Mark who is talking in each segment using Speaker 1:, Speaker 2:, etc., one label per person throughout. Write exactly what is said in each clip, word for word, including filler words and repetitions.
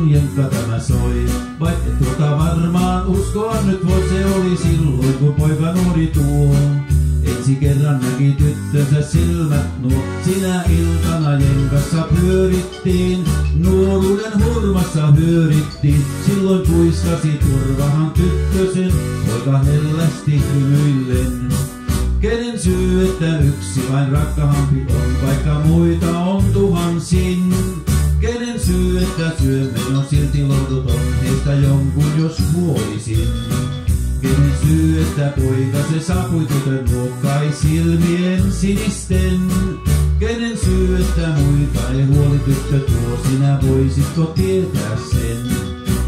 Speaker 1: on jenkka tämä soi. Vaikka tuota varmaan uskoa nyt voi, se oli silloin kun poika nuori tuo. Ensi kerran näki tyttönsä silmät nuo, sinä iltana jenkassa pyörittiin. Nuoruuden hurmassa hyörittiin, silloin puiskasi turvahan tyttösen, poika hellästi hymyillen. Kenen syy, että yksi vain rakkahampi on, vaikka muita on tuhansin? Kenen syy, että syöminen on silti lohduton, heistä jonkun jos kuolisin? Kenen syy, että poika se saapui tytön luokkai silmien sinisten? Kenen syy, että muita ei huoli tyttö tuo, sinä voisitko tietää sen?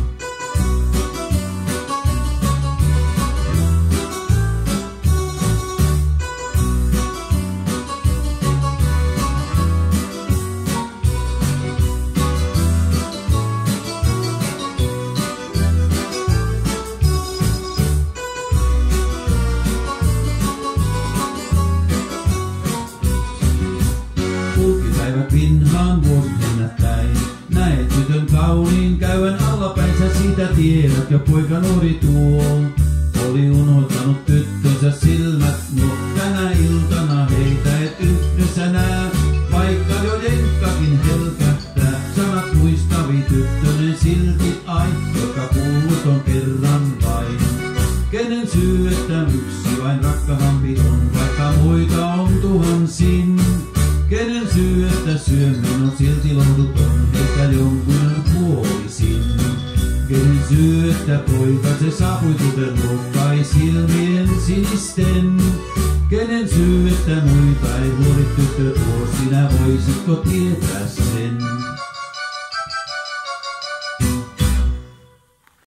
Speaker 1: Kulkipäivät vinhaan vuosiennättäin. Näet tytön kauniin käyvän allapäin, sä siitä tiedät ja poika nuori tuo. Oli unohtanut tyttönsä silmät nuo, tänä iltana heitä et yhdessä nää. Vaikka jo jenkkakin helkähtää, sanat muistavi tyttönen silti ai, joka kuullut on kerran vain. Kenen syy, että yksi vain rakkahampi on, vaikka muita on tuhansin? Kenen syy, että syöminen on silti lohduton, heistä jonkun kuolisin? Kenen syy, että poika se saapui tytön luokkai silmien sinisten? Kenen syy, että muita ei huoli tyttö tuo, sinä voisitko tietää sen?